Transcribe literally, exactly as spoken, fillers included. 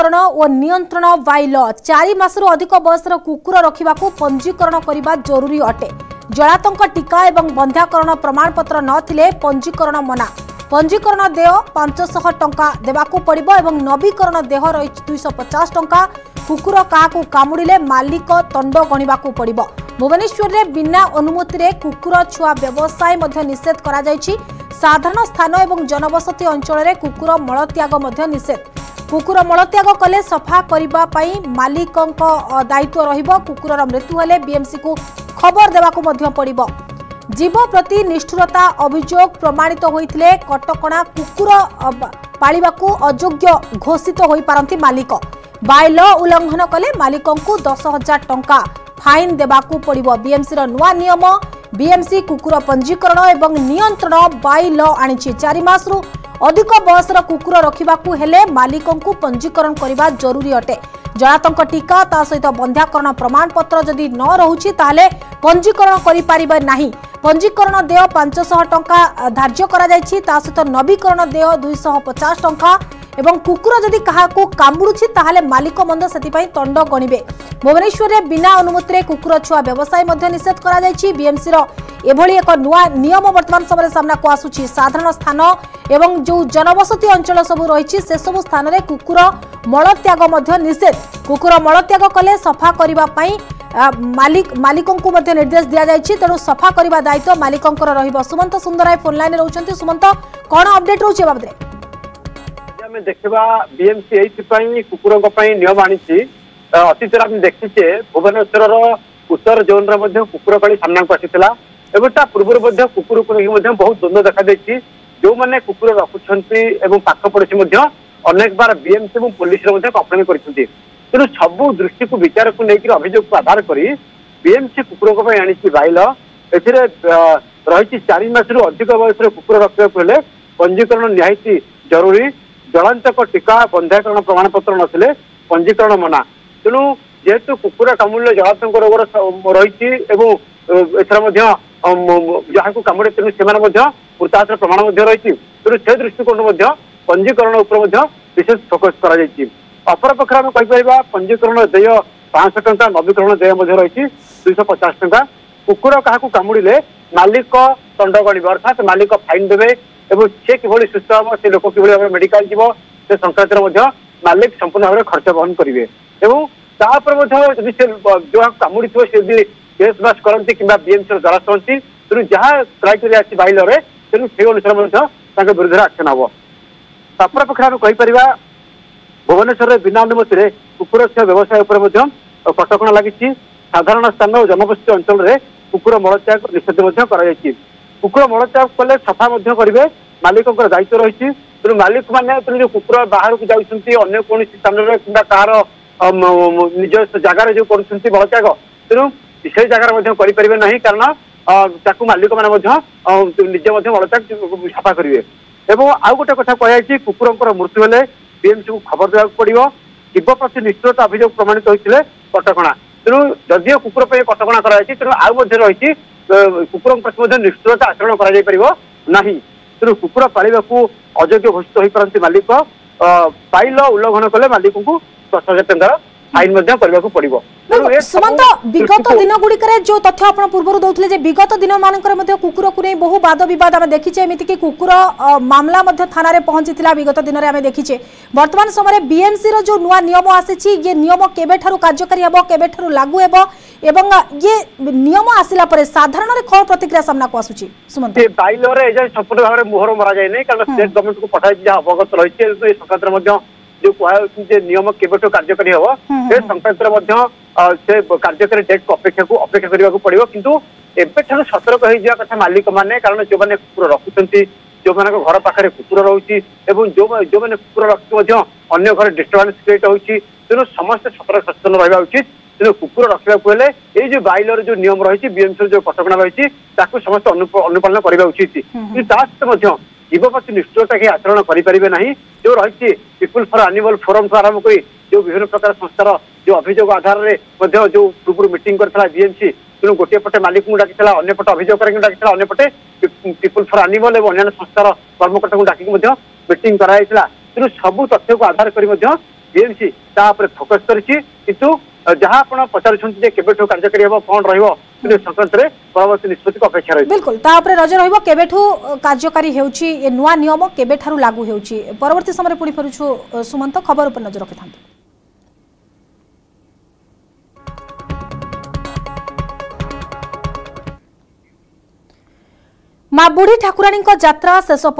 पंजीकरण और नियंत्रण बाय लॉ चारि मासरू अधिक बयसर कुकुर रखा पंजीकरण करने जरूरी अटे। जलातंक टीका एवं बंध्याकरण प्रमाणपत्र नथिले पंजीकरण मना। पंजीकरण देय पांच सौ टंका देवाकू पड़िबो एवं नवीकरण देह रही दुई सौ पचास टंका। कुकुर काहाकू कामुड़िले मालिक दंड गणिबाकू पड़िबो। भुवनेश्वर में बिना अनुमति रे कुकुर छुआ व्यवसाय मध्य निषेध करा जायछि। साधारण स्थान एवं जनबसती अंचल रे कुकुर मलत्याग मध्य निषेध। कुकुर मलत्याग कले सफा करिबा पई मालिकंक दायित्व रहिबो। कुकुरर मृत्यु हेले बीएमसी को खबर देवाकू मध्य पड़िबो। जीव प्रति निष्ठुरता अभियोग प्रमाणित होइथिले कटकणा कुकुर पालिबाकू अयोग्य घोषित होई पारंती मालिक। बाय लॉ उल्लंघन कले मालिकंकू दस हजार टंका फाइन देबाकू पड़िबो। बीएमसी रो नुआ नियम बीएमसी कुकुर पंजीकरण एवं नियंत्रण बाय लॉ आनिछि। चारि मासरू अधिक बयसर कुकुर रखिबाकू हेले मालिकंकू पंजीकरण करबा जरूरी अटे। जलातंक टीका ता सहित बंध्याकरण प्रमाणपत्र जदि न रहुछि ताहले पंजीकरण करि पारिबे नाही। पंजीकरण देय पांच सौ टंका धार्य करा जायछि। ता सहित नवीकरण देय दुई सौ पचास टंका एवं कुकुर जदि काहाकू कामुड़ुछि ताहले मालिक मंद सेतिपई दंड गणिबे। भुवनेश्वर में बिना अनुमति रे कुकुर छुआ व्यवसाय मध्य निषेध करा जायछि। बीएमसी रो एभली एक नुआ नियम वर्तमान समय सामना को आसुछि। साधारण स्थान एवं जो जनबसती अंचल सब रही से सब स्थान रे कुकुर मलत्याग मध्य निषेध। कुकुर मलत्याग कले सफा करिबा पई मालिक मालिकों को मध्य निर्देश दिया जायछि। तेणु सफा करिबा दायित्व मालिकोंकर रहिबो। सुमंत सुंदराय फोन लाइन रहउछन्ति। सुमंत कोन अपडेट रहउछि बाबदरे? आम देखा बीएमसी ये कुकुर नियम आनी अतीत आम देखीचे भुवनेश्वर उत्तर जोन कुकुर कली सामना को आसाला एवं पूर्व कुकुर को लेकिन बहुत द्वंद्व देखा देती। जो मैंने कुकुर रखुंट पाख पड़ोशी अनेक बार बीएमसी और पुलिस कंप्लेन कर तेणु सबू दृष्टि को विचार को लेकर अभियोग को आधार कर बीएमसी कुकुर आनी बाइल रही चारि मासरू अधिक बयस कुकुर रखा पंजीकरण निहायती जरूरी। जलांतक टीका बंध्याकरण प्रमाणपत्र नथिले पंजीकरण मना। तेणु जेहेतु कुकुर कामुड़े जलातंक रोग रही जहाँ को कामुड़े तेणु से मृताहत प्रमाण रही तेणु से दृष्टिकोण पंजीकरण विशेष फोकस कर अपर पक्ष आम कहीपर पंजीकरण देय पांच सौ टंका नवीकरण देय रही दुई सौ पचास टंका। कुकुर क्या कामुड़े मालिक दंड गणिब अर्थात मालिक फाइन देवे एवं से किभली सुस्थ हम से लोक कि भाव मेडिकल जीव से संक्रांत मालिक संपूर्ण भाव खर्च बहन करेंगे और जो कामुड़ी थो से केस बास करती कि बीएमसी द्वारा करती तेणु जहाँ क्राइटेरिया अच्छी बाइल तेणु से अनुसार विरुद्ध एक्शन हम। अपर पक्ष आम कहीपर भुवनेश्वर में बिना अनुमति रे कुकुर व्यवसाय कटकणा लगी। साधारण स्थान और जनबसती अंचल में कुकुर मलत्याग निषेध। कुकुर मलत्याग कले सफा करेंगे मालिक दायित्व रही। तेणु मालिक मैंने जो कुकुर बाहर को जाती अन्य कौन स्थान में कि तार निज जगार जो कर मलत्याग तेणु से जगार करें ना कारण मालिक मैंने निजे मलत्याग सफा करेंगे। एवं आउ गोटे कथा कही कुकुर मृत्यु हेले बीएमसी को खबर देवाक पड़ो। जीव प्रति निष्ठुरता अभियोग प्रमाणित होते कटकणा तेणु जदिव कुकुर कटकणा कराई तेणु आउ रही कुकुर प्रति निष्ठुरता आचरण करा तेणु कुकुर पालिबा अयोग्य घोषित हो पारती मालिक। बाय लॉ उल्लंघन कले मालिक को दस हजार टंकार फाइन करने को पड़ो। सुमंत विगत दिन गुड़िक जो तथ्य आप पूर्व दौले विगत दिन मानक कुकुर को नहीं बहु वाद बद आम देखीचे एमती कि कुकुर मामला थाना पहुंची विगत दिन में आम देखीचे। वर्तमान समय बीएमसी रो जो नुआ नियम आसी ये नियम केबे ठारू कार्यकारी हेबो केबे ठारू लागू हेबो एवं ये नियम आसिला परे साधारण रे कोन प्रतिक्रिया सामना को आसुची? सुमंत बाइल रे एजा संपूर्ण भाव में मुहर मरा जाय नै कारण स्टेट गवर्नमेंट को पठाई जा अवगत रही है संक्रांत जो कह नियम केबेठू कार्यकारी हम से संक्रांत से कार्यकारी डेट को अपेक्षा को अपेक्षा करने को पड़ो। किंतु एबेठार सतर्क हो कथा मालिक मैंने कारण जो मैंने कुकुर रखुंट जो मान घर पाखे कुकुर रोचे जो जो मैंने कुकुर रखी अन्य घर डिस्टर्बांस क्रिएट होती तेणु समस्त सतर्क सचेतन रहा उचित। तेणु कुकुर रखा ये जो बाइलर जो नियम रही बीएमसी जो कटकणा रही समस्त अनुपालन करने उचित। सहित जीव प्रति निष्ठुरता के आचरण करें ना जो रही पीपुल फॉर एनिमल फोरम ठूँ आरंभ कर जो विभिन्न प्रकार संस्थार जो अभियोग आधार में जो पूर्व मीटिंग करता बीएमसी तेणु गोटे पटे मालिक को डाकी अन्य पटे अभियोग डाकी अन्य पटे पीपुल फॉर एनिमल और अन्य संस्थार कर्मकर्ता को डाकी मीटिंग कराई तेणु सबू तथ्य को आधार कर बीएमसी ता ଉପରେ फोकस କରିଛି କିନ୍ତୁ जहाँ आप पचार केबेठू कार्यकारी हम कौन रंक्रांत में परवर्त निष्पत्ति को अपेक्षा रही बिल्कुल तापर नजर रहिबो केबेठू कार्यकारी हेउची ए नुवा नियम केबेठारु लागू हेउची परवर्ती समय पुणी फेरुछु सुमंत खबर पर नजर रखिथां। मां बुढ़ी ठाकुराणी यात्रा शेष